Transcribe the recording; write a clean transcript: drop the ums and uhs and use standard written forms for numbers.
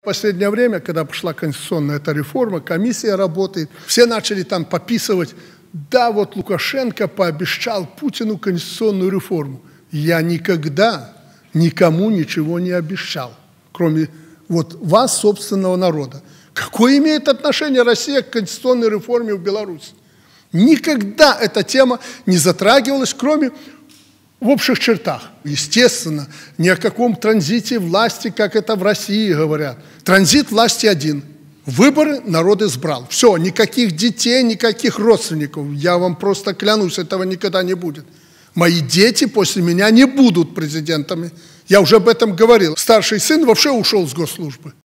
В последнее время, когда пошла конституционная эта реформа, комиссия работает, все начали там пописывать, да, вот Лукашенко пообещал Путину конституционную реформу. Я никогда никому ничего не обещал, кроме вот вас, собственного народа. Какое имеет отношение Россия к конституционной реформе в Беларуси? Никогда эта тема не затрагивалась, кроме в общих чертах. Естественно, ни о каком транзите власти, как это в России говорят. Транзит власти один. Выборы народ избрал. Все, никаких детей, никаких родственников. Я вам просто клянусь, этого никогда не будет. Мои дети после меня не будут президентами. Я уже об этом говорил. Старший сын вообще ушел с госслужбы.